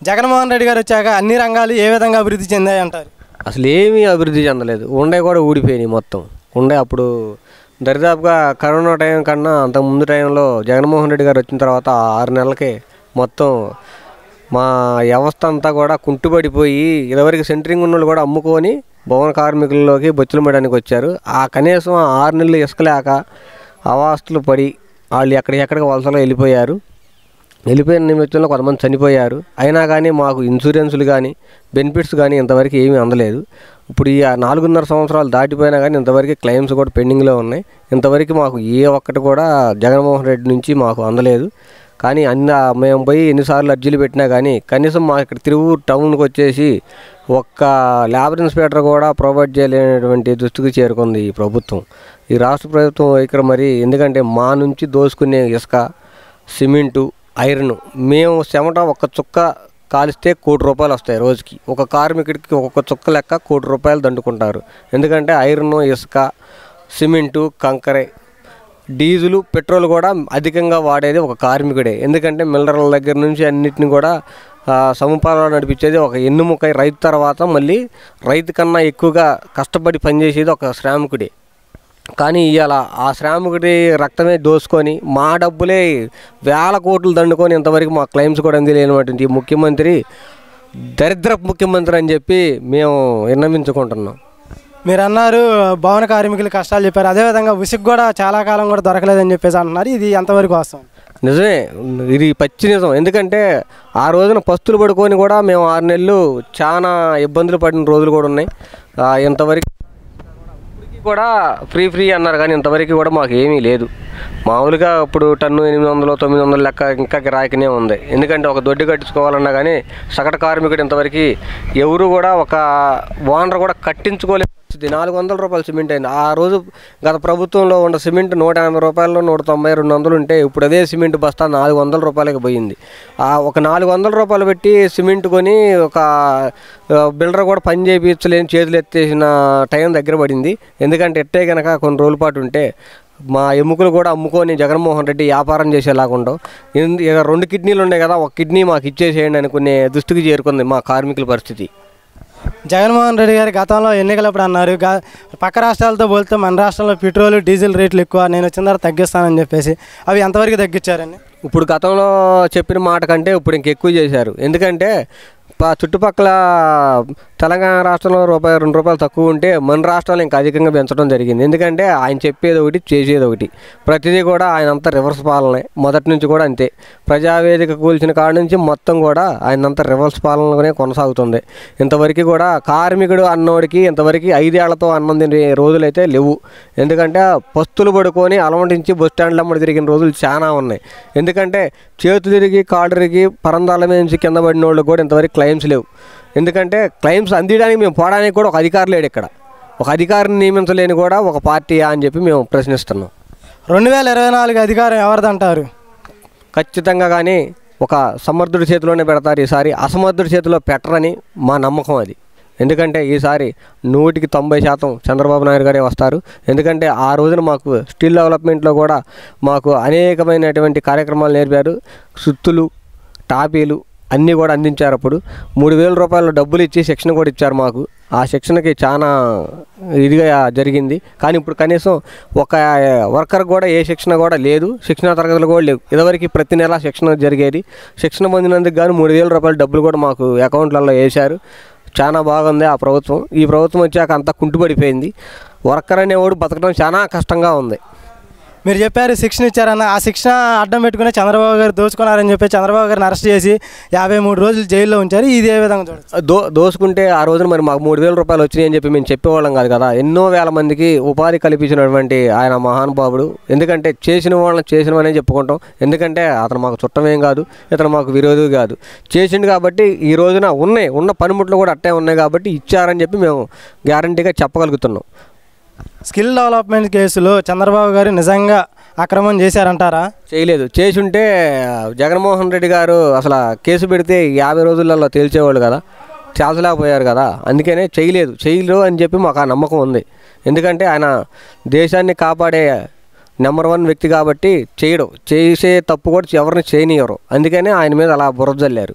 జగన్మోహన్ రెడ్డి గారు వచ్చాక అన్ని రంగాలు ఏ విధంగా అభివృద్ధి చెందాయి అంటారు? అసలు ఏమీ అభివృద్ధి చెందలేదు. ఉండే కూడా ఊడిపోయినాయి మొత్తం. ఉండే అప్పుడు దరిదాపుగా కరోనా టైం కన్నా అంతకు ముందు టైంలో జగన్మోహన్ రెడ్డి గారు వచ్చిన తర్వాత 6 నెలలకే మొత్తం మా వ్యవస్థ అంతా కూడా కుంటుపడిపోయి ఇదివరకు సెంటరింగ్ ఉన్న వాళ్ళు కూడా అమ్ముకొని భవన కార్మికుల్లోకి బొచ్చులు మేయడానికి వచ్చారు. ఆ కనీసం 6 నెలలు ఇసుకలేక అవాస్తులు పడి వాళ్ళు ఎక్కడికి వలసలో వెళ్ళిపోయిన నిమిత్తంలో కొంతమంది చనిపోయారు. అయినా కానీ మాకు ఇన్సూరెన్సులు కానీ బెనిఫిట్స్ కానీ ఇంతవరకు ఏమీ అందలేదు. ఇప్పుడు ఈ 4.5 సంవత్సరాలు దాటిపోయినా కానీ ఇంతవరకు క్లెయిమ్స్ కూడా పెండింగ్లో ఉన్నాయి. ఇంతవరకు మాకు ఏ ఒక్కటి కూడా జగన్మోహన్ రెడ్డి నుంచి మాకు అందలేదు. కానీ మేము పోయి ఎన్నిసార్లు అర్జీలు పెట్టినా కానీ కనీసం మా ఇక్కడ తిరువూరు టౌన్కి వచ్చేసి ఒక్క లేబర్ ఇన్స్పెక్టర్ కూడా ప్రొవైడ్ చేయలేనటువంటి దుస్థితికి చేరుకుంది ఈ ప్రభుత్వం, ఈ రాష్ట్ర ప్రభుత్వం ఇక్కడ. మరి ఎందుకంటే మా నుంచి దోసుకునే ఇసుక, సిమెంటు, ఐరన్, మేము చెమట ఒక్క చుక్క కాలిస్తే ₹1,00,00,000 వస్తాయి రోజుకి. ఒక కార్మికుడికి ఒక్కొక్క చుక్క లెక్క ₹1,00,00,000 దండుకుంటారు. ఎందుకంటే ఐరన్, ఇసుక, సిమెంటు, కంకరే, డీజిలు, పెట్రోల్ కూడా అధికంగా వాడేది ఒక కార్మికుడే. ఎందుకంటే మిల్లర్ల దగ్గర నుంచి అన్నిటిని కూడా సమపాలలో నడిపించేది ఒక ఎన్నుముక రైతు. తర్వాత మళ్ళీ రైతు కన్నా ఎక్కువగా కష్టపడి పనిచేసేది ఒక శ్రామికుడే. కానీ ఇవాళ ఆ శ్రామికుడి రక్తమే దోసుకొని మా డబ్బులే వేల కోట్లు దండుకొని ఇంతవరకు మా క్లెయిమ్స్ కూడా అందిలేనటువంటి ముఖ్యమంత్రి దరిద్రపు ముఖ్యమంత్రి అని చెప్పి మేము విన్నవించుకుంటున్నాం. మీరు అన్నారు భవన కార్మికులు కష్టాలు చెప్పారు, అదేవిధంగా ఉసుకు కూడా చాలా కాలం కూడా దొరకలేదని చెప్పేసి అంటున్నారు. ఇది ఎంతవరకు వాస్తవం? నిజమే, ఇది పచ్చి నిజం. ఎందుకంటే ఆ రోజున పస్తులు పడుకొని కూడా మేము 6 నెలలు చాలా ఇబ్బందులు పడిన రోజులు కూడా ఉన్నాయి. ఇంతవరకు కూడా ఫ్రీ అన్నారు కానీ ఇంతవరకు కూడా మాకు ఏమీ లేదు. మామూలుగా ఇప్పుడు టన్ను 800, 900 లెక్క ఇంకా గిరాకీనే ఉంది. ఎందుకంటే ఒక దొడ్డి కట్టించుకోవాలన్నా కానీ సగటు కార్మికుడు ఇంతవరకు ఎవరు కూడా ఒక ఓనర్ కూడా కట్టించుకోలేదు. ₹400 సిమెంట్ అయింది. ఆ రోజు గత ప్రభుత్వంలో ఉన్న సిమెంట్ ₹180, ₹190, ₹200 ఉంటే ఇప్పుడు అదే సిమెంట్ బస్తా ₹400 పోయింది. ఒక ₹400 పెట్టి సిమెంట్ కొని ఒక బిల్డర్ కూడా పని చేయించలేని చేతులు ఎత్తేసిన టైం దగ్గర పడింది. ఎందుకంటే ఎట్టే కనుక కొన్ని రోజుల పాటు ఉంటే మా ఎముకలు కూడా అమ్ముకొని జగన్మోహన్ రెడ్డి వ్యాపారం చేసేలాగుండవు. 2 కిడ్నీలు ఉన్నాయి కదా, ఒక కిడ్నీ మాకు ఇచ్చేసేయండి అనుకునే దుస్థితికి చేరుకుంది మా కార్మికుల పరిస్థితి. జగన్మోహన్ రెడ్డి గారు గతంలో ఎన్నికలప్పుడు అన్నారు పక్క రాష్ట్రాలతో పోలితే మన రాష్ట్రంలో పెట్రోల్, డీజిల్ రేట్లు ఎక్కువ, నేను వచ్చిన తర్వాత తగ్గిస్తానని చెప్పేసి. అవి ఎంతవరకు తగ్గించారండి? ఇప్పుడు గతంలో చెప్పిన మాట కంటే ఇప్పుడు ఇంకెక్కువ చేశారు. ఎందుకంటే చుట్టుపక్కల తెలంగాణ రాష్ట్రంలో ₹1, ₹2 తక్కువ ఉంటే మన రాష్ట్రాలు ఇంకా అధికంగా పెంచడం జరిగింది. ఎందుకంటే ఆయన చెప్పేది ఒకటి, చేసేది ఒకటి. ప్రతిదీ కూడా ఆయన అంతా రివర్స్ పాలనే. మొదటి నుంచి కూడా అంతే. ప్రజావేదిక కూల్చిన కాడ నుంచి మొత్తం కూడా ఆయన అంతా రివర్స్ పాలనలోనే కొనసాగుతుంది. ఇంతవరకు కూడా కార్మికుడు అన్నోడికి ఇంతవరకు 5 ఏళ్లతో అన్నం తినే రోజులైతే లేవు. ఎందుకంటే పస్తులు పడుకొని అలమటించి బస్ స్టాండ్లు అమ్మడి తిరిగిన రోజులు చాలా ఉన్నాయి. ఎందుకంటే చేతులు తిరిగి కాళ్ళు తిరిగి పరందాల నుంచి కింద పడిన వాళ్ళు కూడా ఇంతవరకు క్లెయిమ్స్ లేవు. ఎందుకంటే క్లెయిమ్స్ అందించడానికి మేము పోవడానికి కూడా ఒక అధికారి లేడు. ఇక్కడ ఒక అధికారిని నియమించలేని కూడా ఒక పార్టీయా అని చెప్పి మేము ప్రశ్నిస్తున్నాం. 2024 అధికారం ఎవరిదంటారు? ఖచ్చితంగా కానీ ఒక సమర్థుడి చేతిలోనే పెడతారు. ఈసారి అసమర్థుడి చేతిలో పెట్టరని మా నమ్మకం అది. ఎందుకంటే ఈసారి 100% చంద్రబాబు నాయుడు గారే వస్తారు. ఎందుకంటే ఆ రోజున మాకు స్కిల్ డెవలప్మెంట్లో కూడా మాకు అనేకమైనటువంటి కార్యక్రమాలు నేర్పారు. సుత్తులు, టాపీలు అన్నీ కూడా అందించారు. అప్పుడు ₹3,000 డబ్బులు ఇచ్చి శిక్షణ కూడా ఇచ్చారు మాకు. ఆ శిక్షణకి చాలా ఇదిగా జరిగింది. కానీ ఇప్పుడు కనీసం ఒక వర్కర్ కూడా ఏ శిక్షణ కూడా లేదు, శిక్షణ తరగతులు కూడా లేవు. ఇదివరకు ప్రతి నెల శిక్షణ జరిగేది. శిక్షణ పొందినందుకు గాను ₹3,000 డబ్బులు కూడా మాకు అకౌంట్లలో వేశారు. చాలా బాగుంది ఆ ప్రభుత్వం. ఈ ప్రభుత్వం వచ్చాక అంతా కుంటుపడిపోయింది. వర్కర్ అనేవాడు బతకడం చాలా కష్టంగా ఉంది. మీరు చెప్పారు శిక్షణ ఇచ్చారన్న, ఆ శిక్షణ అడ్డం పెట్టుకుని చంద్రబాబు గారు దోచుకున్నారని చెప్పి చంద్రబాబు గారిని అరెస్ట్ చేసి 53 రోజులు జైల్లో ఉంచారు. ఇది ఏ విధంగా చూడొచ్చు? దోసుకుంటే ఆ రోజున మరి మాకు ₹3,000 వచ్చినాయి అని చెప్పి మేము చెప్పేవాళ్ళం కాదు కదా. ఎన్నో వేల మందికి ఉపాధి కల్పించినటువంటి ఆయన మహానుభావుడు. ఎందుకంటే చేసిన వాళ్ళని చేసినవనే చెప్పుకుంటాం. ఎందుకంటే అతను మాకు చుట్టమేం కాదు, ఇతను మాకు విరోధి కాదు. చేసిండు కాబట్టి ఈ రోజున ఉన్న పనిముట్లు కూడా అట్టే ఉన్నాయి కాబట్టి ఇచ్చారని చెప్పి మేము గ్యారంటీగా చెప్పగలుగుతున్నాం. స్కిల్ డెవలప్మెంట్ కేసులో చంద్రబాబు గారు నిజంగా అక్రమం చేశారంటారా? చేయలేదు. చేసుంటే జగన్మోహన్ రెడ్డి గారు అసలు కేసు పెడితే 50 రోజులలో తేల్చేవాళ్ళు కదా, తేల్చలేకపోయారు కదా. అందుకనే చేయలేరు అని చెప్పి మాకు ఆ నమ్మకం ఉంది. ఎందుకంటే ఆయన దేశాన్ని కాపాడే నెంబర్ 1 వ్యక్తి కాబట్టి చేయడు. చేసే తప్పు కూడా ఎవరిని చేయనివ్వరు. అందుకనే ఆయన మీద అలా బురద జల్లారు.